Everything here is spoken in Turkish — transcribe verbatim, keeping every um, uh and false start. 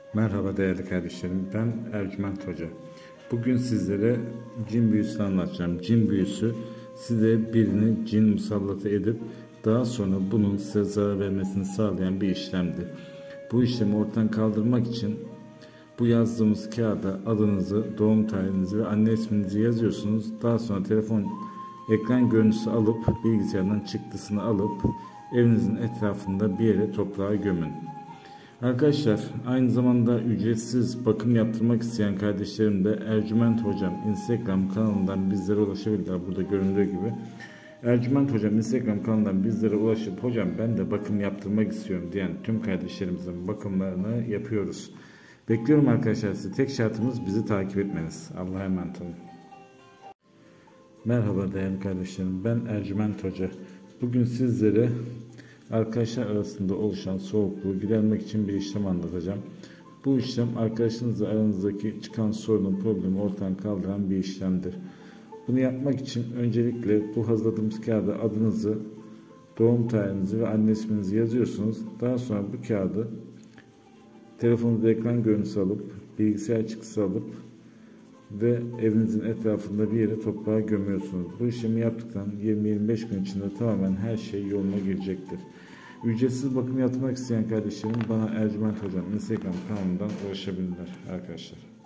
Merhaba değerli kardeşlerim, ben Ercüment Hoca. Bugün sizlere cin büyüsünü anlatacağım. Cin büyüsü size birini cin musallatı edip daha sonra bunun size zarar vermesini sağlayan bir işlemdir. Bu işlemi ortadan kaldırmak için bu yazdığımız kağıda adınızı, doğum tarihinizi ve anne isminizi yazıyorsunuz. Daha sonra telefon ekran görüntüsü alıp bilgisayardan çıktısını alıp evinizin etrafında bir yere toprağa gömün. Arkadaşlar, aynı zamanda ücretsiz bakım yaptırmak isteyen kardeşlerim de Ercüment Hocam Instagram kanalından bizlere ulaşabilirler. Burada göründüğü gibi Ercüment Hocam Instagram kanalından bizlere ulaşıp hocam ben de bakım yaptırmak istiyorum diyen tüm kardeşlerimizin bakımlarını yapıyoruz. Bekliyorum arkadaşlar sizi. Tek şartımız bizi takip etmeniz. Allah'a emanet olun. Merhaba değerli kardeşlerim, ben Ercüment Hoca. Bugün sizlere arkadaşlar arasında oluşan soğukluğu gidermek için bir işlem anlatacağım. Bu işlem arkadaşınızla aranızdaki çıkan sorunun, problemi ortadan kaldıran bir işlemdir. Bunu yapmak için öncelikle bu hazırladığımız kağıda adınızı, doğum tarihinizi ve anne isminizi yazıyorsunuz. Daha sonra bu kağıdı telefonunuzda ekran görüntüsü alıp, bilgisayar çıktısı alıp ve evinizin etrafında bir yere toprağa gömüyorsunuz. Bu işlemi yaptıktan yirmi yirmi beş gün içinde tamamen her şey yoluna girecektir. Ücretsiz bakım yaptırmak isteyen kardeşlerim bana Ercüment Hocam Instagram kanalından ulaşabilirler arkadaşlar.